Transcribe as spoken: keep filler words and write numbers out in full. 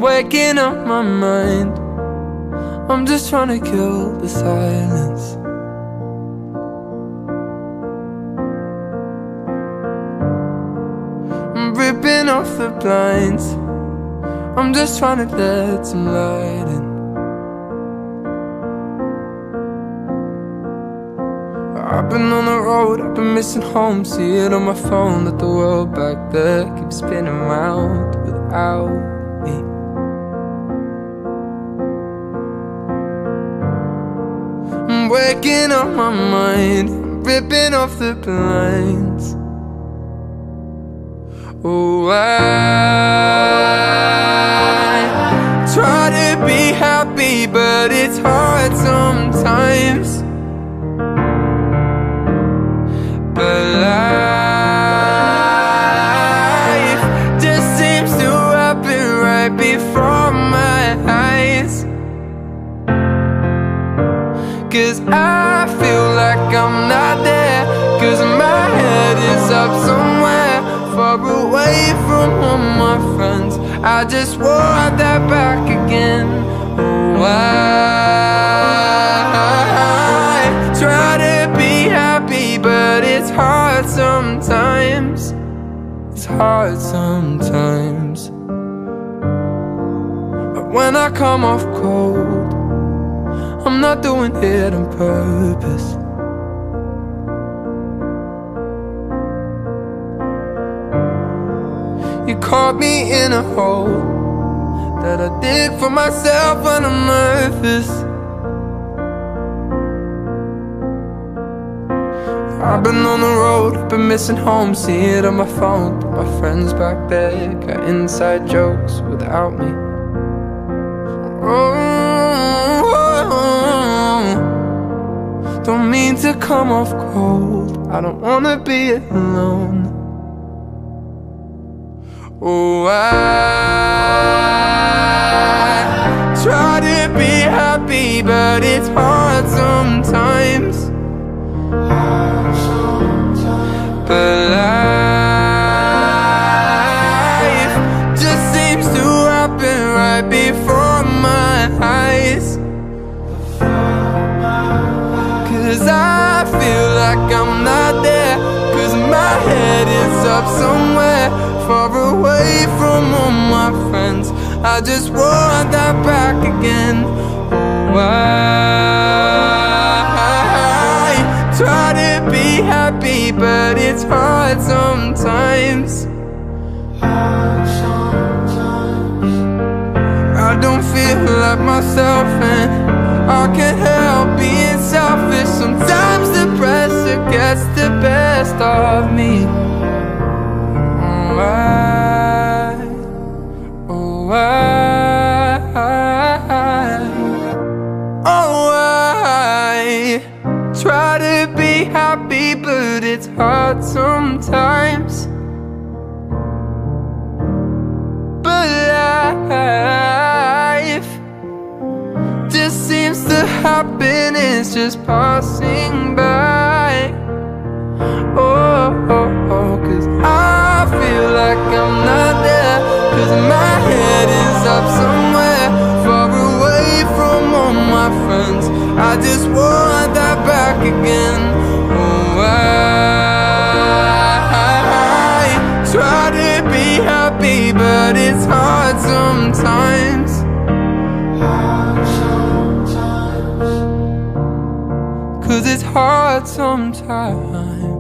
waking up my mind. I'm just trying to kill the silence. I'm ripping off the blinds. I'm just trying to let some light in. I've been on the road, I've been missing home. See it on my phone that the world back there keeps spinning round without me. I'm waking up my mind, I'm ripping off the blinds. Oh, I try to be happy, but it's hard sometimes. But life just seems to happen right before my eyes. 'Cause I feel like I'm not there, 'cause my head is up somewhere far away from all my friends. I just want that back again. Oh, I try to be happy, but it's hard sometimes. It's hard sometimes. But when I come off cold, I'm not doing it on purpose. You caught me in a hole that I dig for myself when I'm nervous. I've been on the road, I've been missing home. See it on my phone, my friends back there got inside jokes without me. Oh, don't mean to come off cold, I don't wanna be alone. Oh, I try to be happy, but it's hard sometimes. But life just seems to happen right before my eyes. 'Cause I feel like I'm not there, 'cause my head is up somewhere far away from all my friends. I just want that back again. Oh, I try to be happy, but it's hard sometimes. I don't feel like myself, and I can't help being selfish. Sometimes the pressure gets the best of me. Oh, I, oh, I, oh, I try to be happy, but it's hard sometimes. But life just seems to happen, it's just passing by. Oh, oh, oh, 'cause I feel like I'm not there, 'cause my head is up somewhere far away from all my friends. I just want that back again. Oh, I try to be happy, but it's hard sometimes. Cause it's hard sometimes.